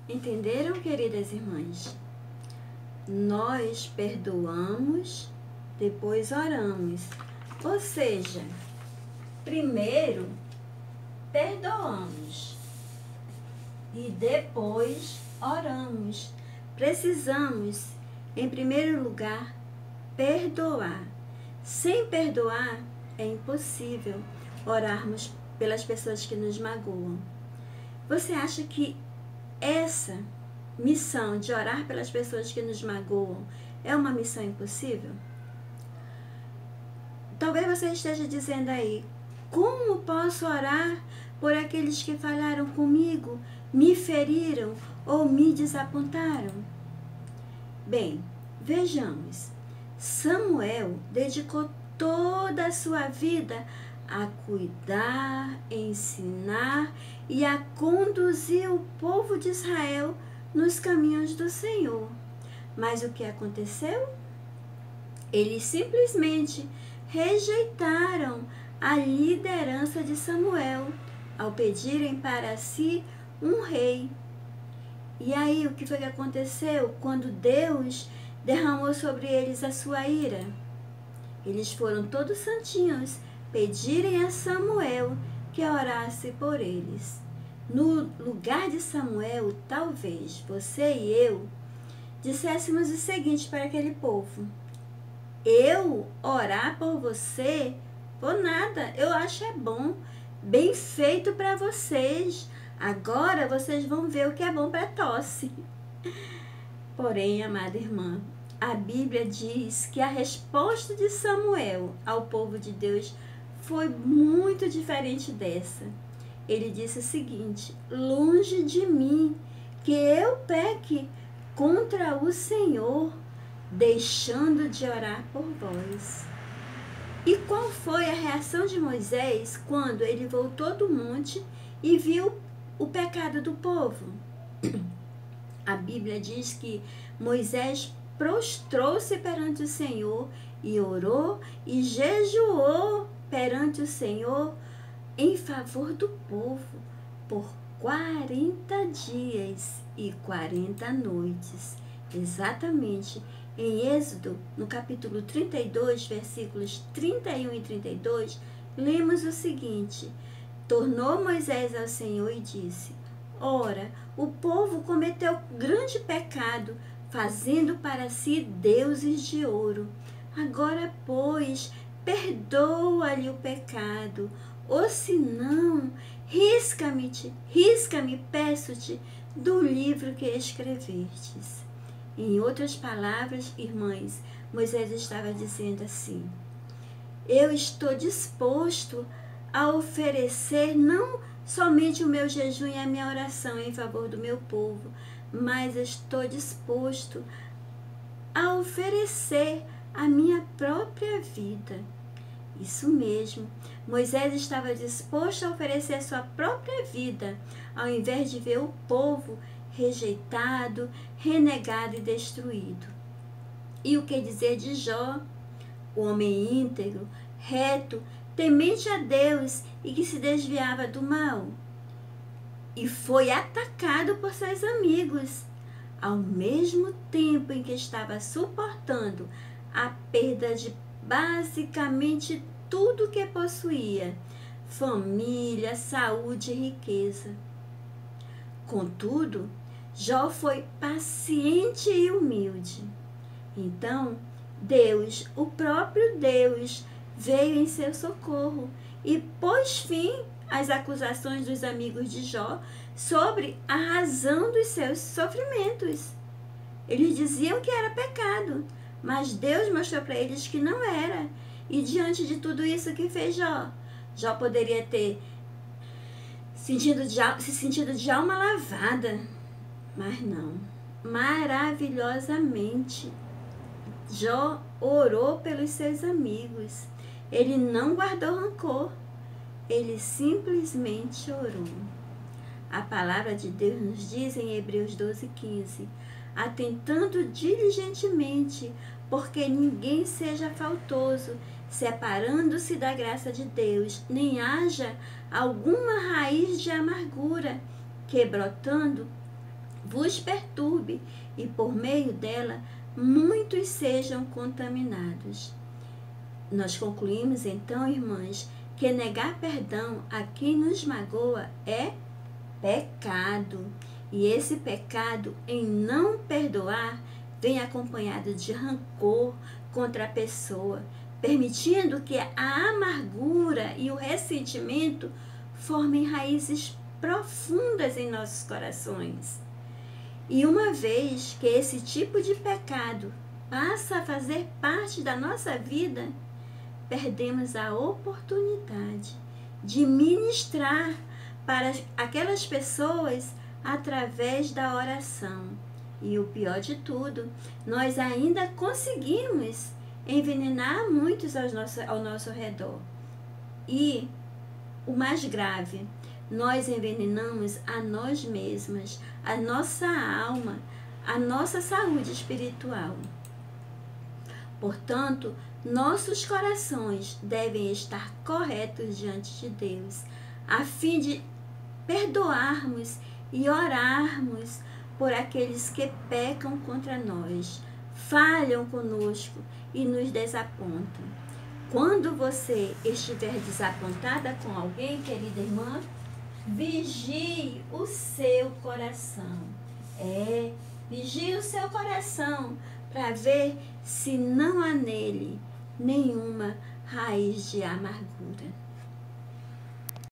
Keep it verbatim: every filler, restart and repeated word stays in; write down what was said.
Entenderam, queridas irmãs? Nós perdoamos, depois oramos. Ou seja, primeiro perdoamos e depois oramos. Precisamos, em primeiro lugar, perdoar. Sem perdoar, é impossível orarmos pelas pessoas que nos magoam. Você acha que essa missão de orar pelas pessoas que nos magoam é uma missão impossível? Talvez você esteja dizendo aí, como posso orar por aqueles que falharam comigo, me feriram ou me desapontaram? Bem, vejamos. Samuel dedicou toda a sua vida a cuidar, ensinar e a conduzir o povo de Israel nos caminhos do Senhor. Mas o que aconteceu? Eles simplesmente rejeitaram a liderança de Samuel ao pedirem para si um rei. E aí, o que foi que aconteceu quando Deus derramou sobre eles a sua ira? Eles foram todos santinhos pedirem a Samuel que orasse por eles. No lugar de Samuel, talvez você e eu disséssemos o seguinte para aquele povo: eu orar por você, por nada, eu acho é bom, bem feito para vocês. Agora vocês vão ver o que é bom para tosse. Porém, amada irmã, a Bíblia diz que a resposta de Samuel ao povo de Deus foi muito diferente dessa. Ele disse o seguinte: longe de mim que eu peque contra o Senhor, deixando de orar por vós. E qual foi a reação de Moisés quando ele voltou do monte e viu o pecado do povo? A Bíblia diz que Moisés prostrou-se perante o Senhor e orou e jejuou perante o Senhor em favor do povo por quarenta dias e quarenta noites. Exatamente em Êxodo, no capítulo trinta e dois, versículos trinta e um e trinta e dois, lemos o seguinte: tornou Moisés ao Senhor e disse: ora, o povo cometeu grande pecado, fazendo para si deuses de ouro. Agora, pois, perdoa-lhe o pecado, ou se não, risca-me, risca-me, peço-te, do livro que escrevestes. Em outras palavras, irmãs, Moisés estava dizendo assim: eu estou disposto a oferecer não somente o meu jejum e a minha oração em favor do meu povo, mas estou disposto a oferecer a minha própria vida. Isso mesmo, Moisés estava disposto a oferecer a sua própria vida, ao invés de ver o povo rejeitado, renegado e destruído. E o que dizer de Jó, o homem íntegro, reto, temente a Deus e que se desviava do mal? E foi atacado por seus amigos, ao mesmo tempo em que estava suportando a perda de basicamente tudo que possuía: família, saúde e riqueza. Contudo, Jó foi paciente e humilde. Então, Deus, o próprio Deus, veio em seu socorro e pôs fim às acusações dos amigos de Jó sobre a razão dos seus sofrimentos. Eles diziam que era pecado, mas Deus mostrou para eles que não era. E diante de tudo isso, que fez Jó? Jó poderia ter sentido de, se sentido de alma lavada, mas não. Maravilhosamente, Jó orou pelos seus amigos. Ele não guardou rancor. Ele simplesmente orou. A palavra de Deus nos diz em Hebreus doze, quinze: atentando diligentemente, porque ninguém seja faltoso, separando-se da graça de Deus, nem haja alguma raiz de amargura, que brotando vos perturbe e por meio dela muitos sejam contaminados. Nós concluímos então, irmãs, que negar perdão a quem nos magoa é pecado. E esse pecado em não perdoar vem acompanhado de rancor contra a pessoa, permitindo que a amargura e o ressentimento formem raízes profundas em nossos corações. E uma vez que esse tipo de pecado passa a fazer parte da nossa vida, perdemos a oportunidade de ministrar para aquelas pessoas através da oração. E o pior de tudo, nós ainda conseguimos envenenar muitos ao nosso, ao nosso redor. E o mais grave, nós envenenamos a nós mesmas, a nossa alma, a nossa saúde espiritual. Portanto, nossos corações devem estar corretos diante de Deus, a fim de perdoarmos e orarmos por aqueles que pecam contra nós, falham conosco e nos desapontam. Quando você estiver desapontada com alguém, querida irmã, vigie o seu coração. É, vigie o seu coração para ver se não há nele nenhuma raiz de amargura.